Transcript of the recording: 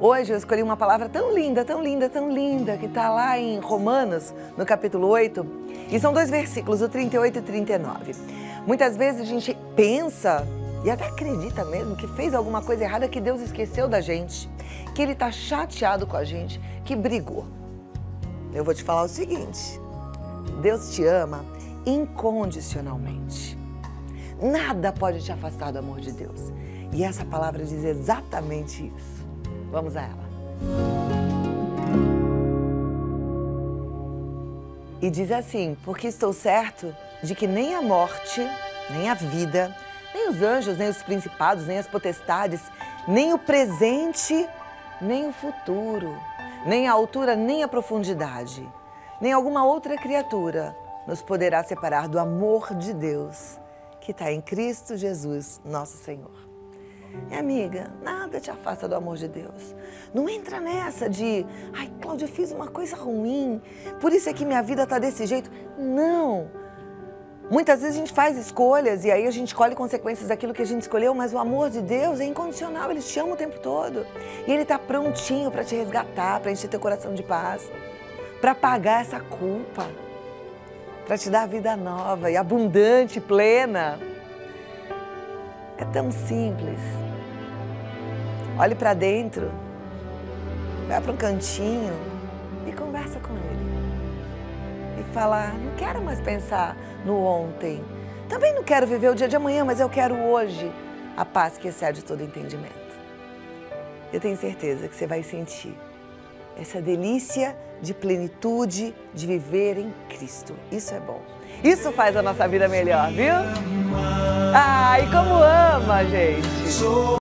Hoje eu escolhi uma palavra tão linda, tão linda, tão linda, que está lá em Romanos, no capítulo 8, e são 2 versículos, o 38 e 39. Muitas vezes a gente pensa, e até acredita mesmo, que fez alguma coisa errada, que Deus esqueceu da gente, que Ele está chateado com a gente, que brigou. Eu vou te falar o seguinte, Deus te ama incondicionalmente. Nada pode te afastar do amor de Deus. E essa palavra diz exatamente isso. Vamos a ela. E diz assim: porque estou certo de que nem a morte, nem a vida, nem os anjos, nem os principados, nem as potestades, nem o presente, nem o futuro, nem a altura, nem a profundidade, nem alguma outra criatura nos poderá separar do amor de Deus que está em Cristo Jesus, nosso Senhor. E amiga, nada te afasta do amor de Deus. Não entra nessa de, ai Cláudia, eu fiz uma coisa ruim, por isso é que minha vida está desse jeito. Não! Muitas vezes a gente faz escolhas e aí a gente colhe consequências daquilo que a gente escolheu, mas o amor de Deus é incondicional, Ele te ama o tempo todo. E Ele está prontinho para te resgatar, para encher teu coração de paz, para pagar essa culpa, para te dar vida nova e abundante, plena. É tão simples. Olhe para dentro, vai para um cantinho e conversa com Ele. E fala, não quero mais pensar no ontem. Também não quero viver o dia de amanhã, mas eu quero hoje a paz que excede todo entendimento. Eu tenho certeza que você vai sentir essa delícia de plenitude, de viver em Cristo. Isso é bom. Isso faz a nossa vida melhor, viu? Ai, como ama, gente!